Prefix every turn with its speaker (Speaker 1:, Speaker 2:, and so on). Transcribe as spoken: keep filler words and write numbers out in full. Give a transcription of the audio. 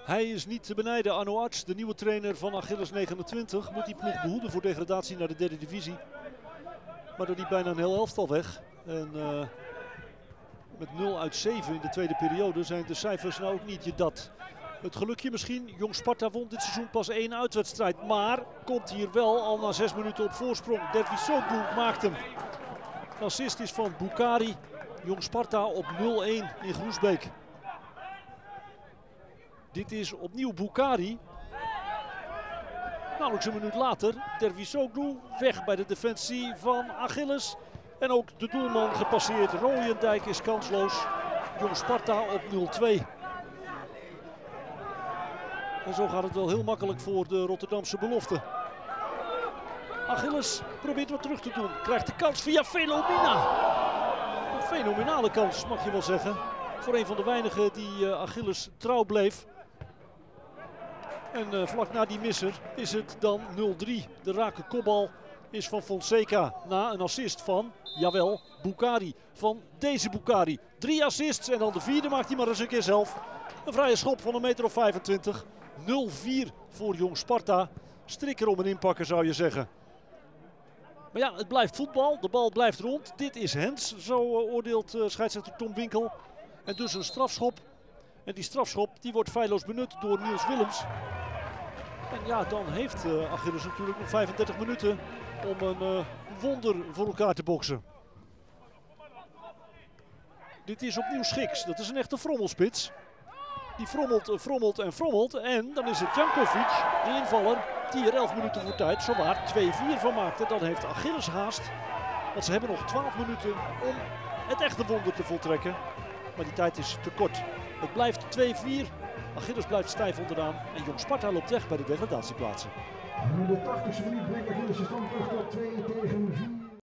Speaker 1: Hij is niet te benijden, Arno Arts, de nieuwe trainer van Achilles negenentwintig. Moet die ploeg behoeden voor degradatie naar de derde divisie. Maar door die bijna een heel elftal weg. En uh, met nul uit zeven in de tweede periode zijn de cijfers nou ook niet je dat. Het gelukje misschien. Jong Sparta won dit seizoen pas één uitwedstrijd. Maar komt hier wel al na zes minuten op voorsprong. Dervisoglu maakt hem. De assist is van Boukari. Jong Sparta op nul één in Groesbeek. Dit is opnieuw Boukari. Nauwelijks een minuut later. Dervisoglu weg bij de defensie van Achilles. En ook de doelman gepasseerd. Rooyendijk is kansloos. Jong Sparta op nul twee. En zo gaat het wel heel makkelijk voor de Rotterdamse belofte. Achilles probeert wat terug te doen. Krijgt de kans via Philomena. Een fenomenale kans, mag je wel zeggen. Voor een van de weinigen die uh, Achilles trouw bleef. En uh, vlak na die misser is het dan nul drie. De rake kopbal is van Fonseca na een assist van, jawel, Boukari. Van deze Boukari. Drie assists en dan de vierde maakt hij maar eens een keer zelf. Een vrije schop van een meter of vijfentwintig. nul vier voor Jong Sparta. Strikker om een inpakken zou je zeggen. Maar ja, het blijft voetbal. De bal blijft rond. Dit is hands, zo uh, oordeelt uh, scheidsrechter Tom Winkel. En dus een strafschop. En die strafschop die wordt feilloos benut door Niels Willems. En ja, dan heeft uh, Achilles natuurlijk nog vijfendertig minuten om een uh, wonder voor elkaar te boksen. Dit is opnieuw Schiks. Dat is een echte frommelspits. Die frommelt, frommelt en frommelt. En dan is het Jankovic, de invaller, die er elf minuten voor tijd zowaar twee vier van maakte. Dan heeft Achilles haast. Want ze hebben nog twaalf minuten om het echte wonder te voltrekken. Maar die tijd is te kort. Het blijft twee vier. Achilles blijft stijf onderaan. En Jong Sparta loopt weg bij de degradatieplaatsen.
Speaker 2: In de tachtigste minuut brengt Achilles de stand terug tot twee tegen vier.